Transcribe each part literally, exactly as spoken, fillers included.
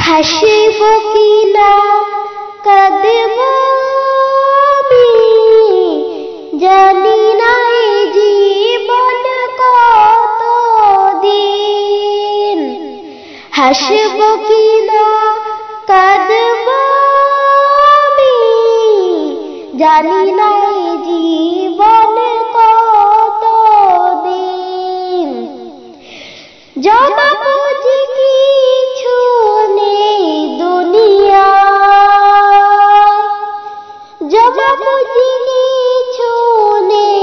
হাসিব কি না কাঁদব আমি জানি না এই জীবন কতদিন। হাসিব কি না কাঁদব আমি জানি না এই জীবন কতদিন। জমা পুঁজি কিছু নেই দুনিয়ায়, জমা পুঁজি কিছু নেই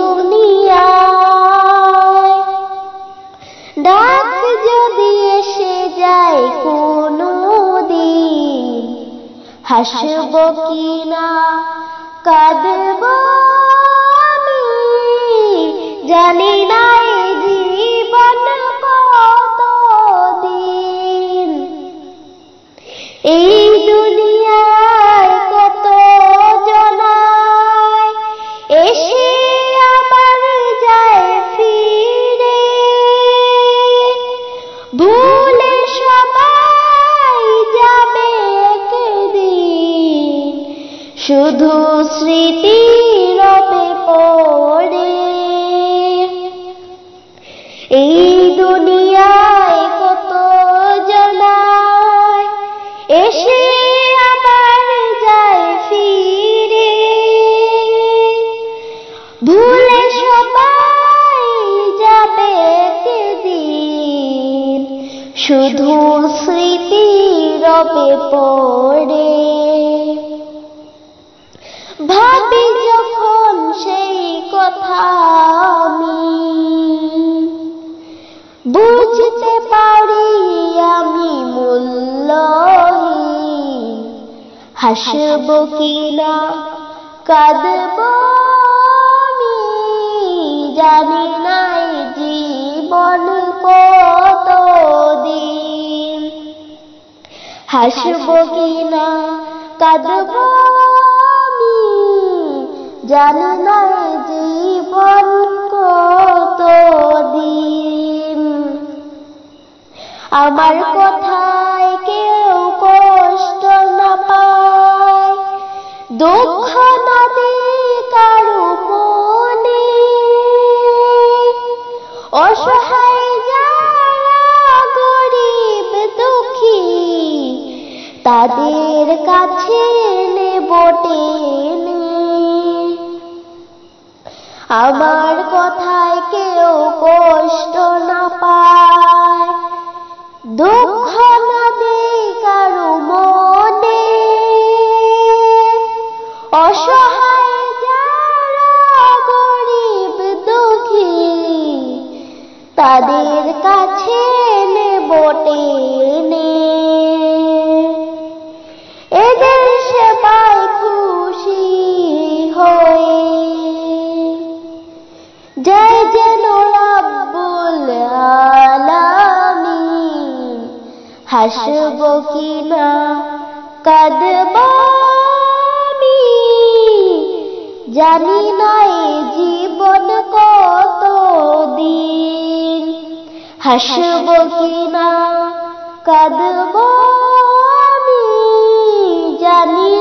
দুনিয়ায়। ডাক যদি এসে যায় কোনো দিন, হাসব কি না কাঁদব আমি জানি না এই জীবন কতদিন। এই দুনিয়ায় কত জনায় এসে আবার যায় ফিরে, ভুলে সবাই যাবে একদিন, শুধু স্মৃতি রবে পড়ে। এই দুনিয়ায় কত জনায় এসে আবার যায় ফিরে, ভুলে সবাই যাবে একদিন, শুধু স্মৃতি রবে পড়ে। ভাবি যখন সেই কথা আমি, বুঝতে পারি আমি মূল্যহীন। হাসব কি না কাঁদব আমি জানি না এই জীবন কতদিন। হাসব কি না কাঁদব আমি জানি না এই জীবন কতদিন। আমার কথায় কেউ কষ্ট না পায়, দুঃখ না দিয়ে কারো মনে, অসহায় যারা গরিব দুঃখী তাদের কাছে নেব টেনে। আমার কথায় কেউ কষ্ট না পায়, দুঃখ না দিয়ে কারো মনে, অসহায় যারা গরিব দুঃখী তাদের কাছে নেব টেনে। এদের সেবায় খুশি হয়ে জয় যেন রাব্বুল আলামিন। হাসব কি না কাঁদব আমি জানি না এই জীবন কতদিন। হাসব কি না কাঁদব আমি জানি